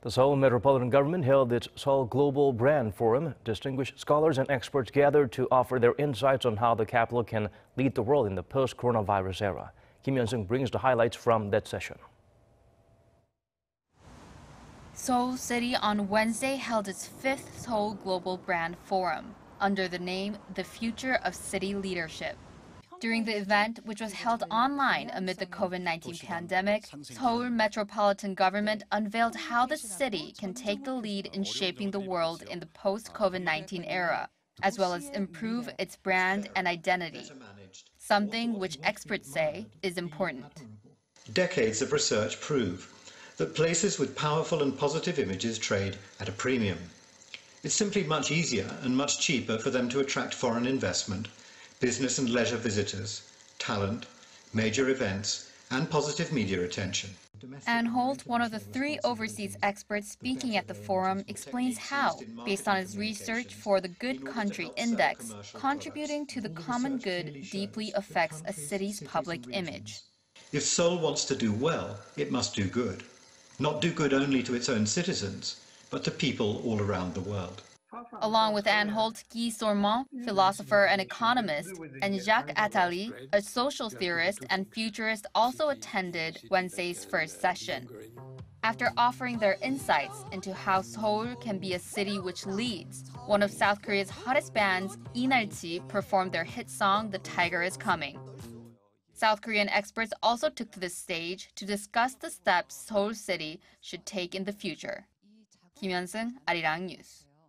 The Seoul Metropolitan Government held its Seoul Global Brand Forum. Distinguished scholars and experts gathered to offer their insights on how the capital can lead the world in the post-coronavirus era. Kim Hyun-sung brings the highlights from that session. Seoul City on Wednesday held its 5th Seoul Global Brand Forum under the name The Future of City Leadership. During the event, which was held online amid the COVID-19 pandemic, Seoul Metropolitan Government unveiled how the city can take the lead in shaping the world in the post-COVID-19 era, as well as improve its brand and identity, something which experts say is important. Decades of research prove that places with powerful and positive images trade at a premium. It's simply much easier and much cheaper for them to attract foreign investment, business and leisure visitors, talent, major events, and positive media attention. Ann Holt, one of the 3 overseas experts speaking at the forum, explains how, based on his research for the Good Country Index, contributing to the common good deeply affects a city's public image. If Seoul wants to do well, it must do good. Not do good only to its own citizens, but to people all around the world. Along with Ann Holt, Guy Sormont, philosopher and economist, and Jacques Attali, a social theorist and futurist, also attended Wednesday's first session. After offering their insights into how Seoul can be a city which leads, one of South Korea's hottest bands, Inalchi, performed their hit song The Tiger Is Coming. South Korean experts also took to the stage to discuss the steps Seoul City should take in the future. Kim Hyun-sung, Arirang News.